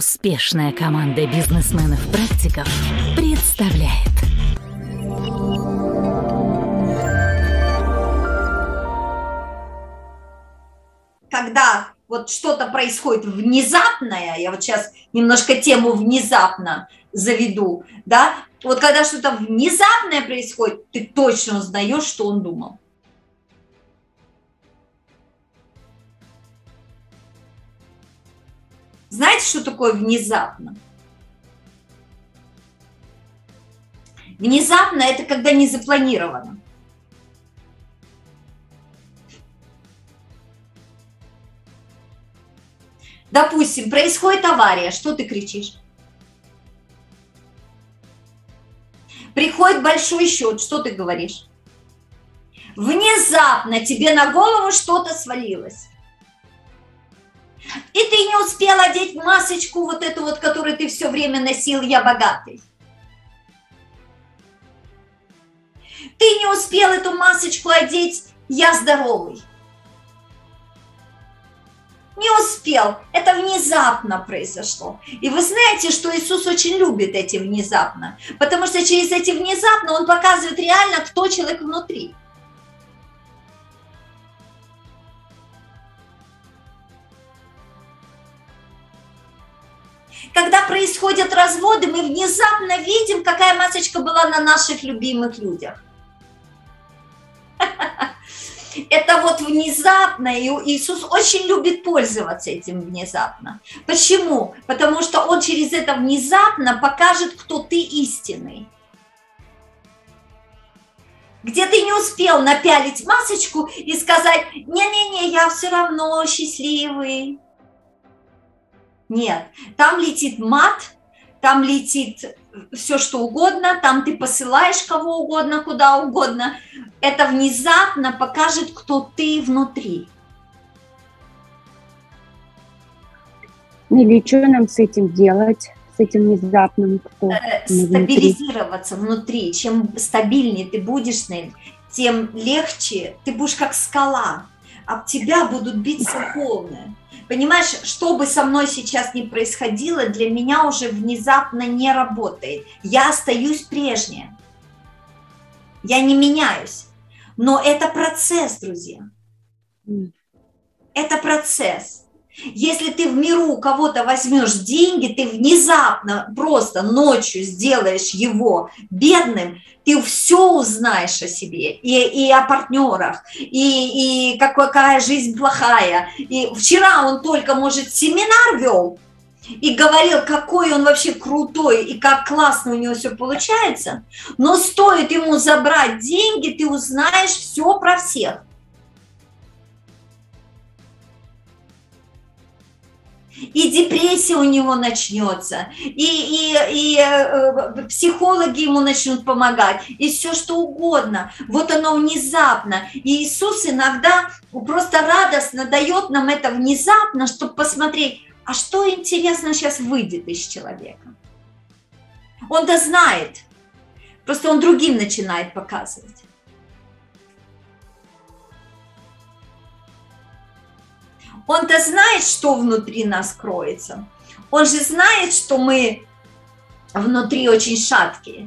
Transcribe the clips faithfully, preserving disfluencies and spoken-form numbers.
Успешная команда бизнесменов-практиков представляет. Когда вот что-то происходит внезапное, я вот сейчас немножко тему внезапно заведу, да, вот когда что-то внезапное происходит, ты точно узнаешь, что он думал. Знаете, что такое внезапно? Внезапно – это когда не запланировано. Допустим, происходит авария, что ты кричишь? Приходит большой счет, что ты говоришь? Внезапно тебе на голову что-то свалилось. И ты не успел одеть масочку вот эту вот, которую ты все время носил, я богатый. Ты не успел эту масочку одеть, я здоровый. Не успел. Это внезапно произошло. И вы знаете, что Иисус очень любит эти внезапно, потому что через эти внезапно Он показывает реально, кто человек внутри. Когда происходят разводы, мы внезапно видим, какая масочка была на наших любимых людях. Это вот внезапно, и Иисус очень любит пользоваться этим внезапно. Почему? Потому что Он через это внезапно покажет, кто ты истинный. Где ты не успел напялить масочку и сказать: не-не-не, я все равно счастливый. Нет, там летит мат, там летит все, что угодно, там ты посылаешь кого угодно, куда угодно. Это внезапно покажет, кто ты внутри. Или что нам с этим делать, с этим внезапным? Кто Стабилизироваться внутри. внутри. Чем стабильнее ты будешь, тем легче, ты будешь как скала. Об тебя будут биться волны. Понимаешь, что бы со мной сейчас ни происходило, для меня уже внезапно не работает. Я остаюсь прежней. Я не меняюсь. Но это процесс, друзья. Это процесс. Если ты в миру у кого-то возьмешь деньги, ты внезапно просто ночью сделаешь его бедным, ты все узнаешь о себе, и, и о партнерах, и, и какая жизнь плохая. И вчера он только, может, семинар вел и говорил, какой он вообще крутой, и как классно у него все получается, но стоит ему забрать деньги, ты узнаешь все про всех. И депрессия у него начнется, и, и, и э, психологи ему начнут помогать, и все что угодно. Вот оно внезапно. И Иисус иногда просто радостно дает нам это внезапно, чтобы посмотреть, а что интересно сейчас выйдет из человека. Он-то знает, просто он другим начинает показывать. Он-то знает, что внутри нас кроется. Он же знает, что мы внутри очень шаткие.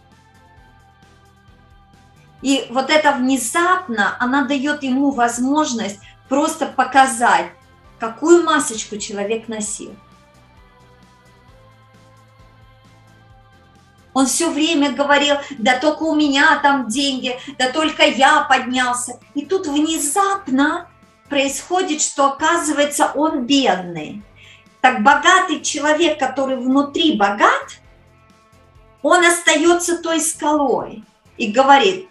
И вот это внезапно, она дает ему возможность просто показать, какую масочку человек носил. Он все время говорил: да только у меня там деньги, да только я поднялся. И тут внезапно происходит, что, оказывается, он бедный. Так богатый человек, который внутри богат, он остается той скалой и говорит: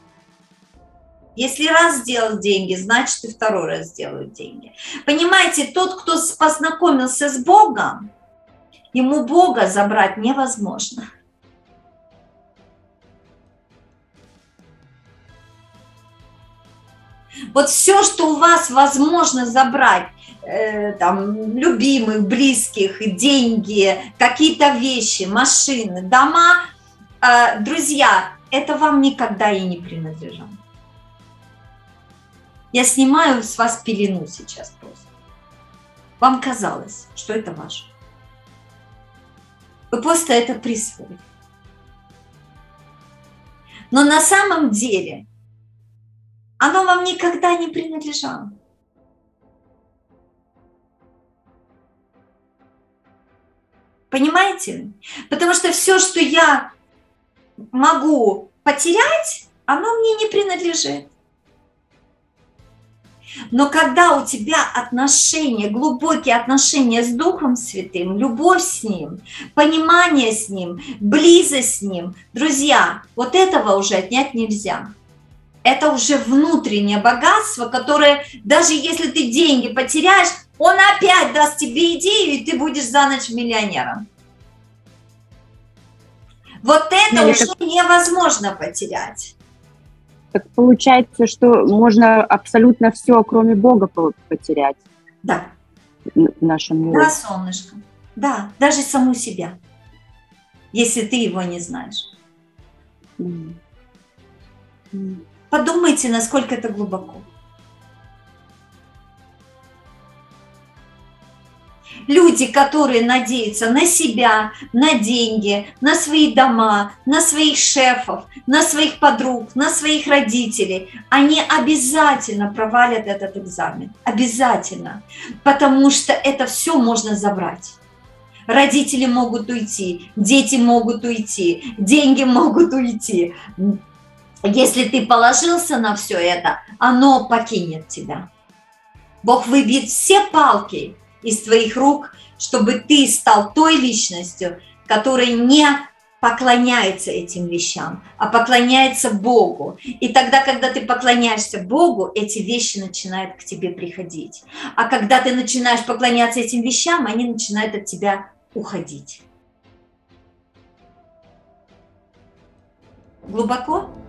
если раз сделал деньги, значит и второй раз сделают деньги. Понимаете, тот, кто познакомился с Богом, ему Бога забрать невозможно. Вот все, что у вас возможно забрать, э, там, любимых, близких, деньги, какие-то вещи, машины, дома, э, друзья, это вам никогда и не принадлежало. Я снимаю с вас пелену сейчас просто. Вам казалось, что это ваше. Вы просто это присвоили. Но на самом деле оно вам никогда не принадлежало. Понимаете? Потому что все, что я могу потерять, оно мне не принадлежит. Но когда у тебя отношения, глубокие отношения с Духом Святым, любовь с Ним, понимание с Ним, близость с Ним, друзья, вот этого уже отнять нельзя. Это уже внутреннее богатство, которое, даже если ты деньги потеряешь, он опять даст тебе идею, и ты будешь за ночь миллионером. Вот это Или уже как... невозможно потерять. Так получается, что можно абсолютно все, кроме Бога, потерять. Да. В нашем мире. Да, солнышко. Да, даже саму себя, если ты его не знаешь. Mm. Mm. Подумайте, насколько это глубоко. Люди, которые надеются на себя, на деньги, на свои дома, на своих шефов, на своих подруг, на своих родителей, они обязательно провалят этот экзамен. Обязательно. Потому что это все можно забрать. Родители могут уйти, дети могут уйти, деньги могут уйти. Если ты положился на все это, оно покинет тебя. Бог выбьет все палки из твоих рук, чтобы ты стал той личностью, которая не поклоняется этим вещам, а поклоняется Богу. И тогда, когда ты поклоняешься Богу, эти вещи начинают к тебе приходить. А когда ты начинаешь поклоняться этим вещам, они начинают от тебя уходить. Глубоко?